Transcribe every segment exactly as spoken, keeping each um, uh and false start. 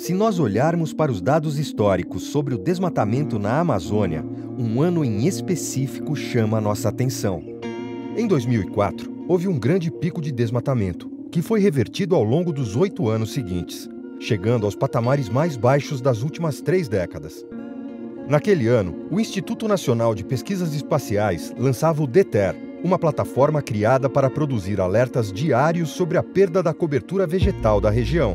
Se nós olharmos para os dados históricos sobre o desmatamento na Amazônia, um ano em específico chama a nossa atenção. Em dois mil e quatro, houve um grande pico de desmatamento, que foi revertido ao longo dos oito anos seguintes, chegando aos patamares mais baixos das últimas três décadas. Naquele ano, o Instituto Nacional de Pesquisas Espaciais lançava o DETER, uma plataforma criada para produzir alertas diários sobre a perda da cobertura vegetal da região.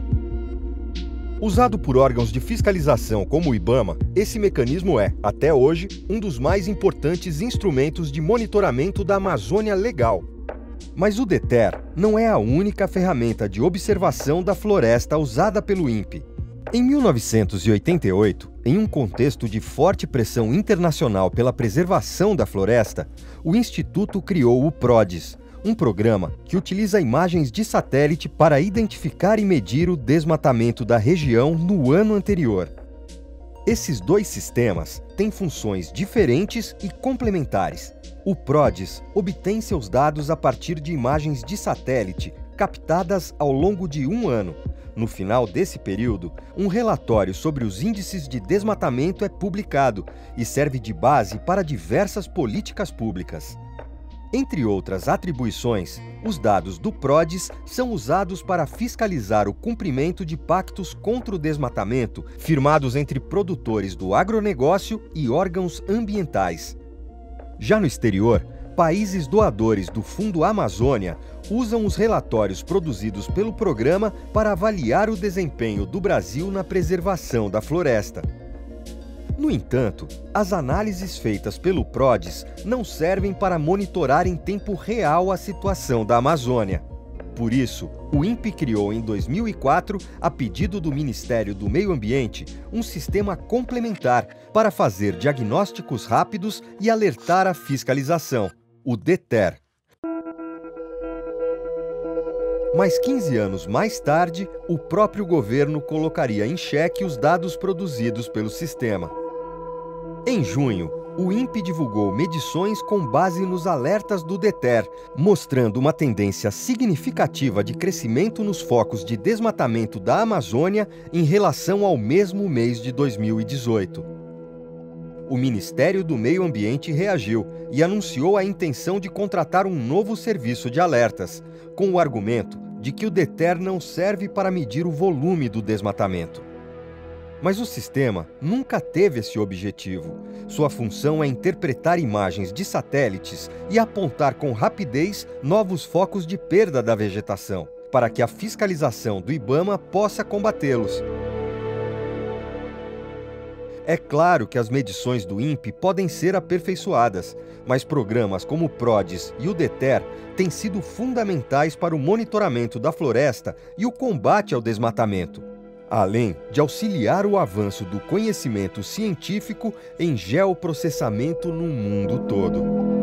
Usado por órgãos de fiscalização como o IBAMA, esse mecanismo é, até hoje, um dos mais importantes instrumentos de monitoramento da Amazônia legal. Mas o DETER não é a única ferramenta de observação da floresta usada pelo INPE. Em mil novecentos e oitenta e oito, em um contexto de forte pressão internacional pela preservação da floresta, o Instituto criou o PRODES, um programa que utiliza imagens de satélite para identificar e medir o desmatamento da região no ano anterior. Esses dois sistemas têm funções diferentes e complementares. O PRODES obtém seus dados a partir de imagens de satélite captadas ao longo de um ano. No final desse período, um relatório sobre os índices de desmatamento é publicado e serve de base para diversas políticas públicas. Entre outras atribuições, os dados do PRODES são usados para fiscalizar o cumprimento de pactos contra o desmatamento firmados entre produtores do agronegócio e órgãos ambientais. Já no exterior, países doadores do Fundo Amazônia usam os relatórios produzidos pelo programa para avaliar o desempenho do Brasil na preservação da floresta. No entanto, as análises feitas pelo PRODES não servem para monitorar em tempo real a situação da Amazônia. Por isso, o INPE criou em dois mil e quatro, a pedido do Ministério do Meio Ambiente, um sistema complementar para fazer diagnósticos rápidos e alertar a fiscalização, o DETER. Mas quinze anos mais tarde, o próprio governo colocaria em xeque os dados produzidos pelo sistema. Em junho, o INPE divulgou medições com base nos alertas do DETER, mostrando uma tendência significativa de crescimento nos focos de desmatamento da Amazônia em relação ao mesmo mês de dois mil e dezoito. O Ministério do Meio Ambiente reagiu e anunciou a intenção de contratar um novo serviço de alertas, com o argumento de que o DETER não serve para medir o volume do desmatamento. Mas o sistema nunca teve esse objetivo. Sua função é interpretar imagens de satélites e apontar com rapidez novos focos de perda da vegetação, para que a fiscalização do IBAMA possa combatê-los. É claro que as medições do INPE podem ser aperfeiçoadas, mas programas como o PRODES e o DETER têm sido fundamentais para o monitoramento da floresta e o combate ao desmatamento, além de auxiliar o avanço do conhecimento científico em geoprocessamento no mundo todo.